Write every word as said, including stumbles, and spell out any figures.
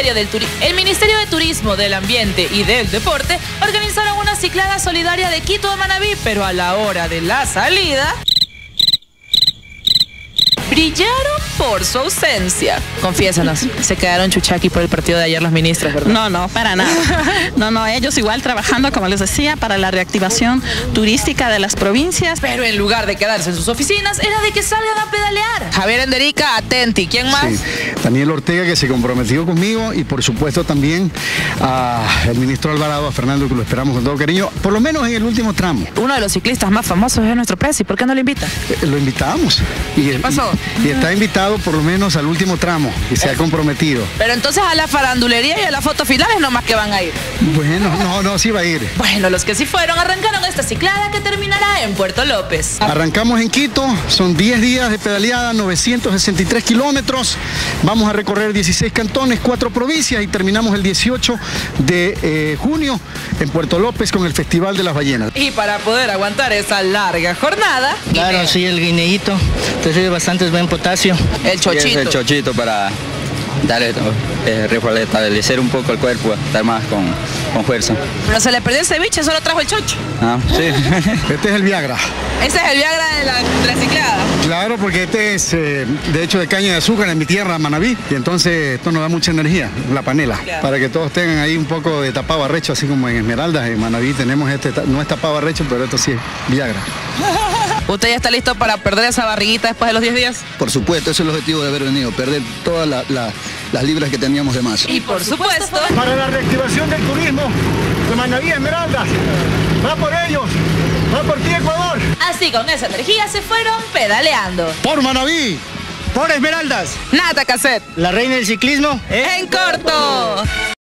Ministerio, del Turi- el Ministerio de Turismo, del Ambiente y del Deporte organizaron una ciclada solidaria de Quito a Manabí, pero a la hora de la salida brillaron por su ausencia. Confiésanos, se quedaron chuchaqui por el partido de ayer los ministros, ¿verdad? No, no, para nada. No, no, ellos igual trabajando, como les decía, para la reactivación turística de las provincias. Pero en lugar de quedarse en sus oficinas, era de que salgan a pedalear. Javier Enderica, atenti. ¿Quién más? Sí, Daniel Ortega, que se comprometió conmigo, y por supuesto también al ministro Alvarado, a Fernando, que lo esperamos con todo cariño, por lo menos en el último tramo. Uno de los ciclistas más famosos es nuestro presi. ¿Por qué no lo invita? Eh, lo invitamos. Y, ¿Qué pasó? Y, y está invitado por lo menos al último tramo y se ha comprometido. Pero entonces a la farandulería y a la foto final es nomás que van a ir. Bueno, no, no, sí va a ir. Bueno, los que sí fueron arrancaron esta ciclada que terminará en Puerto López. Arrancamos en Quito, son diez días de pedaleada, novecientos sesenta y tres kilómetros. Vamos a recorrer dieciséis cantones, cuatro provincias y terminamos el dieciocho de eh, junio en Puerto López con el Festival de las Ballenas. Y para poder aguantar esa larga jornada... Claro, guineo. sí, el guineíto, recibe bastante buen potasio. El chochito. Y es el chochito para darle, eh, restablecer un poco el cuerpo, estar más con, con fuerza. Pero se le perdió el ceviche, solo trajo el chocho. Ah, sí. Este es el Viagra. Ese es el Viagra de la, de la ciclada. Claro, porque este es eh, de hecho de caña de azúcar en mi tierra, Manabí, y entonces esto nos da mucha energía, la panela, Claro. para que todos tengan ahí un poco de tapado arrecho, así como en Esmeraldas, en Manabí tenemos este, no es tapado arrecho, pero esto sí es Viagra. ¿Usted ya está listo para perder esa barriguita después de los diez días? Por supuesto, ese es el objetivo de haber venido, perder todas la, la, las libras que teníamos de más. Y por supuesto... Para la reactivación del turismo de Manabí, Esmeraldas, va por ellos, va por ti, Ecuador. Así con esa energía se fueron pedaleando. Por Manabí. Por Esmeraldas, Nata Cassette. la reina del ciclismo. En corto.